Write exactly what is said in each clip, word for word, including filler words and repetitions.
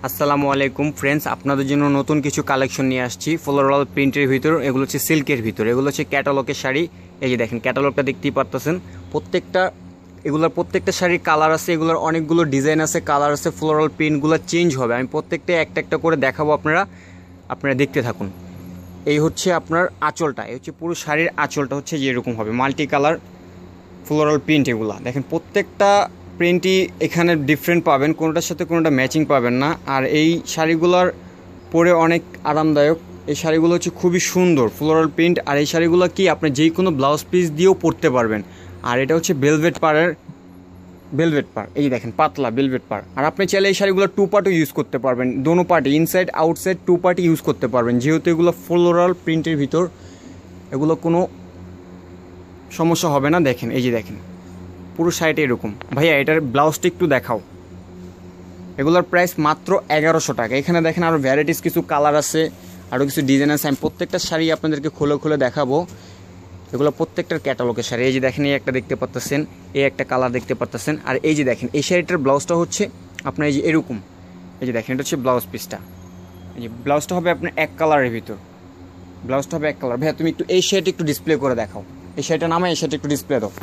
আসসালামু আলাইকুম ফ্রেন্ডস, আপনাদের জন্য নতুন কিছু কালেকশন নিয়ে আসছি ফ্লোরাল প্রিন্টের ভিতর। এগুলো হচ্ছে সিল্কের ভিতর, এগুলো হচ্ছে ক্যাটালগের শাড়ি। এই যে দেখেন ক্যাটালগটা দেখতেই পারতেছেন। প্রত্যেকটা এগুলোর প্রত্যেকটা শাড়ির কালার আছে, এগুলোর অনেকগুলো ডিজাইন আছে, কালার আছে। ফ্লোরাল প্রিন্টগুলো চেঞ্জ হবে, আমি প্রত্যেকটা একটা একটা করে দেখাবো, আপনারা আপনারা দেখতে থাকুন। এই হচ্ছে আপনার আঁচলটা, এই হচ্ছে পুরো শাড়ির আঁচলটা হচ্ছে যে এরকম হবে, মাল্টি কালার ফ্লোরাল প্রিন্ট। এগুলো দেখেন প্রত্যেকটা প্রিন্টই এখানে ডিফারেন্ট পাবেন, কোনোটার সাথে কোনোটা ম্যাচিং পাবেন না। আর এই শাড়িগুলোর পরে অনেক আরামদায়ক। এই শাড়িগুলো হচ্ছে খুবই সুন্দর ফ্লোরাল প্রিন্ট। আর এই শাড়িগুলো কি আপনি যে কোনো ব্লাউজ পিস দিয়েও পরতে পারবেন। আর এটা হচ্ছে ভেলভেট পাড়ের ভেলভেট পাড়, এই দেখেন পাতলা ভেলভেট পাড়। আর আপনি চাইলে এই শাড়িগুলো টু পার্টও ইউজ করতে পারবেন, দোনো party inside outside to party use করতে পারবেন, যেহেতু এগুলো ফ্লোরাল প্রিন্টের ভিতর এগুলো কোনো সমস্যা হবে না। দেখেন এই যে দেখেন পুরো শাড়িটা এরকম। ভাইয়া এটার ব্লাউজটা একটু দেখাও। এগুলোর প্রাইস মাত্র এগারোশো টাকা। এখানে দেখেন আরও ভ্যারাইটিস কিছু কালার আছে, আরও কিছু ডিজাইন আছে। আমি প্রত্যেকটা শাড়ি আপনাদেরকে খুলে খুলে দেখাবো। এগুলো প্রত্যেকটার ক্যাটালগের শাড়ি। এই যে দেখেন এই একটা দেখতে পাচ্ছেন, এই একটা কালার দেখতে পাচ্ছেন। আর এই যে দেখেন এই শাড়িটার ব্লাউজটা হচ্ছে আপনার এই যে এরকম। এই যে দেখেন এটা হচ্ছে ব্লাউজ পিসটা। এই যে ব্লাউজটা হবে আপনার এক কালারের ভিতর, ব্লাউজটা হবে এক কালার। ভাইয়া তুমি একটু এই শাড়িটা একটু ডিসপ্লে করে দেখাও। এই শাড়িটা নামে এই শাড়িটা একটু ডিসপ্লে দাও,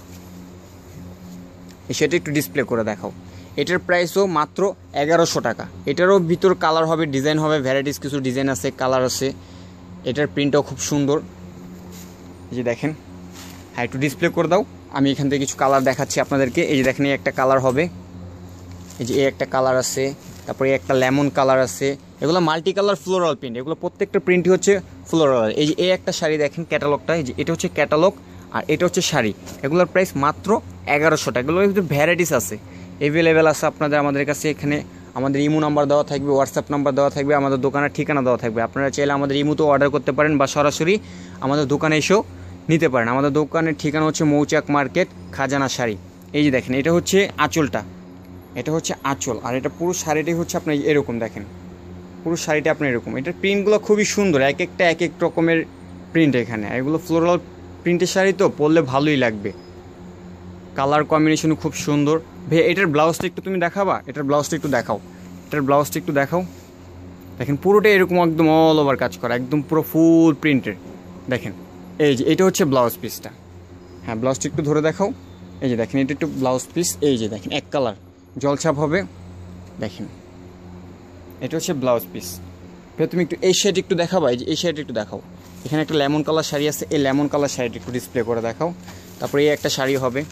এই শাড়িটা একটু ডিসপ্লে করে দেখাও। এটার প্রাইসও মাত্র এগারোশো টাকা। এটারও ভিতর কালার হবে, ডিজাইন হবে, ভ্যারাইটিস কিছু ডিজাইন আছে, কালার আছে। এটার প্রিন্টটাও খুব সুন্দর। এই যে দেখেন, হ্যাঁ একটু ডিসপ্লে করে দাও, আমি এখান থেকে কিছু কালার দেখাচ্ছি আপনাদেরকে। এই যে দেখেন এই একটা কালার হবে, এই যে এই একটা কালার আছে, তারপরে এই একটা লেমন কালার আছে। এগুলো মাল্টি কালার ফ্লোরাল প্রিন্ট, এগুলো প্রত্যেকটা প্রিন্টই হচ্ছে ফ্লোরাল। এই যে এই একটা শাড়ি দেখেন ক্যাটালগটা, এই যে এটা হচ্ছে ক্যাটালগ আর এটা হচ্ছে শাড়ি। এগুলোর প্রাইস মাত্র এগারোশো টাকা। এগুলোর ভিতরে ভ্যারাইটিস আছে, অ্যাভেলেবেল আছে আপনাদের আমাদের কাছে। এখানে আমাদের ইমো নাম্বার দেওয়া থাকবে, হোয়াটসঅ্যাপ নাম্বার দেওয়া থাকবে, আমাদের দোকানের ঠিকানা দেওয়া থাকবে। আপনারা চাইলে আমাদের ইমোতেও অর্ডার করতে পারেন বা সরাসরি আমাদের দোকানে এসেও নিতে পারেন। আমাদের দোকানের ঠিকানা হচ্ছে মৌচাক মার্কেট, খাজানা শাড়ি। এই যে দেখেন এটা হচ্ছে আঁচলটা, এটা হচ্ছে আঁচল। আর এটা পুরো শাড়িটাই হচ্ছে আপনার এরকম। দেখেন পুরো শাড়িটা আপনার এরকম। এটার প্রিন্টগুলো খুবই সুন্দর, এক একটা এক এক রকমের প্রিন্ট এখানে। এগুলো ফ্লোরাল প্রিন্টের শাড়ি তো পরলে ভালোই লাগবে, কালার কম্বিনেশন খুব সুন্দর। ভাই এটার ব্লাউজটা একটু তুমি দেখাবা, এটার ব্লাউজটা একটু দেখাও, এটার ব্লাউজটা একটু দেখাও। দেখেন পুরোটা এরকম একদম অল ওভার কাজ করা, একদম পুরো ফুল প্রিন্টের। দেখেন এই যে এটা হচ্ছে ব্লাউজ পিসটা। হ্যাঁ ব্লাউজটা একটু ধরে দেখাও। এই যে দেখেন এটা একটু ব্লাউজ পিস, এই যে দেখেন এক কালার জলছাপ হবে। দেখেন এটা হচ্ছে ব্লাউজ পিস। ভাই তুমি একটু এই শাড়িটা একটু দেখাবা, এই যে এই শাড়িটা একটু দেখাও। এখানে একটা লেমন কালার শাড়ি আছে, এই লেমন কালার শাড়িটা একটু ডিসপ্লে করে দেখাও। তারপরে এই একটা শাড়ি হবে,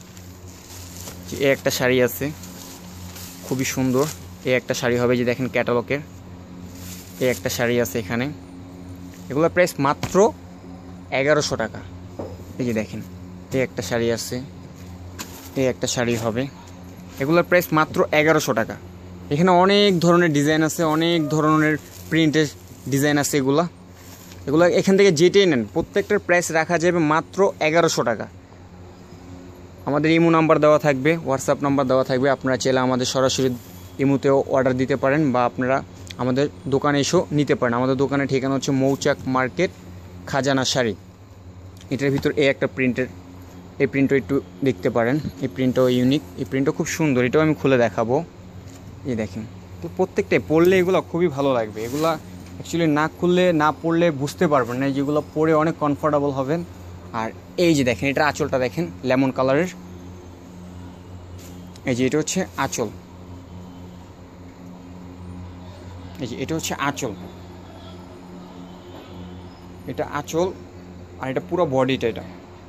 এই একটা শাড়ি আছে খুবই সুন্দর, এই একটা শাড়ি হবে। যে দেখেন ক্যাটালগের এই একটা শাড়ি আছে এখানে। এগুলোর প্রাইস মাত্র এগারোশো টাকা। এই যে দেখেন এই একটা শাড়ি আছে, এই একটা শাড়ি হবে। এগুলোর প্রাইস মাত্র এগারোশো টাকা। এখানে অনেক ধরনের ডিজাইন আছে, অনেক ধরনের প্রিন্টের ডিজাইন আছে। এগুলা এগুলো এখান থেকে যেটাই নেন প্রত্যেকটার প্রাইস রাখা যাবে মাত্র এগারোশো টাকা। আমাদের ইমো নাম্বার দেওয়া থাকবে, হোয়াটসঅ্যাপ নাম্বার দেওয়া থাকবে। আপনারা চাইলে আমাদের সরাসরি ইমোতেও অর্ডার দিতে পারেন বা আপনারা আমাদের দোকানে এসেও নিতে পারেন। আমাদের দোকানের ঠিকানা হচ্ছে মৌচাক মার্কেট, খাজানা শাড়ি। এটার ভিতর এই একটা প্রিন্টের, এই প্রিন্টও একটু দেখতে পারেন। এই প্রিন্টটাও ইউনিক, এই প্রিন্টও খুব সুন্দর, এটাও আমি খুলে দেখাবো। এই দেখেন তো প্রত্যেকটাই পরলে এগুলো খুবই ভালো লাগবে। এগুলা অ্যাকচুয়ালি না খুললে না পরলে বুঝতে পারবেন না, যেগুলো পরে অনেক কমফোর্টেবল হবেন। আর এই যে দেখেন এটা আঁচলটা দেখেন লেমন কালারের। এই যে এটা হচ্ছে আঁচল, এই যে এটা হচ্ছে আঁচল, এটা আঁচল। আর এটা পুরো বডিটা, এটা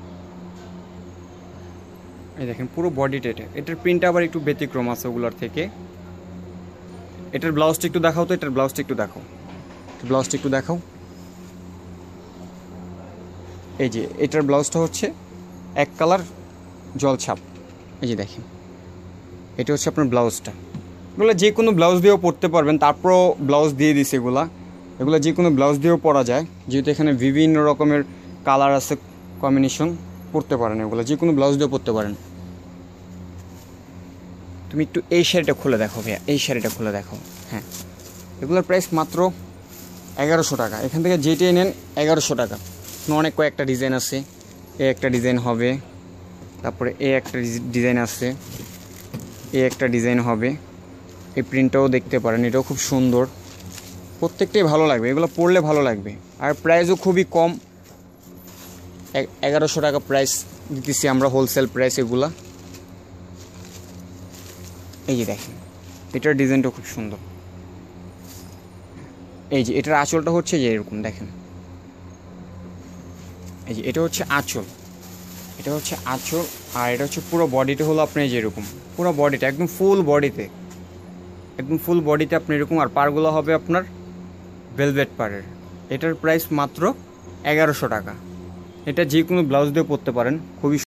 এই দেখেন পুরো বডিটা এটা। এটার প্রিন্টটা আবার একটু ব্যতিক্রম আছে ওগুলোর থেকে। এটার ব্লাউজটা একটু দেখাও তো, এটার ব্লাউজটা একটু দেখাও, ব্লাউজটা একটু দেখাও। এই যে এটার ব্লাউজটা হচ্ছে এক কালার জলছাপ। এই যে দেখেন এটা হচ্ছে আপনার ব্লাউজটা। এগুলো যে কোনো ব্লাউজ দিয়েও পরতে পারবেন, তারপরও ব্লাউজ দিয়ে দিছে এগুলা। এগুলো যে কোনো ব্লাউজ দিয়েও পরা যায়, যেহেতু এখানে বিভিন্ন রকমের কালার আছে, কম্বিনেশন পরতে পারেন। এগুলো যে কোনো ব্লাউজ দিয়েও পরতে পারেন। তুমি একটু এই শাড়িটা খুলে দেখো ভাইয়া, এই শাড়িটা খুলে দেখো। হ্যাঁ এগুলোর প্রাইস মাত্র এগারোশো টাকা। এখান থেকে যেটাই নেন এগারোশো টাকা। অনেক কয়েকটা ডিজাইন আছে, এ একটা ডিজাইন হবে, তারপরে এ একটা ডিজাইন আছে, এ একটা ডিজাইন হবে। এই প্রিন্টটাও দেখতে পারেন, এটাও খুব সুন্দর, প্রত্যেকটাই ভালো লাগবে, এগুলো পরলে ভালো লাগবে। আর প্রাইসও খুবই কম, এগারোশো টাকা প্রাইস দিতেছি আমরা, হোলসেল প্রাইস এগুলা। এই যে দেখেন এটার ডিজাইনটা খুব সুন্দর। এই যে এটার আঁচলটা হচ্ছে যে এরকম দেখেন, এই যে এটা হচ্ছে আঁচল, এটা হচ্ছে আঁচল। আর এটা হচ্ছে পুরো বডিটা হলো আপনার এই যে এরকম, পুরো বডিটা একদম ফুল বডিতে, একদম ফুল বডিতে আপনি এরকম। আর পারগুলো হবে আপনার ভেলভেট পারের। এটার প্রাইস মাত্র এগারোশো টাকা। এটা যে কোনো ব্লাউজ দিয়ে পরতে পারেন, খুবই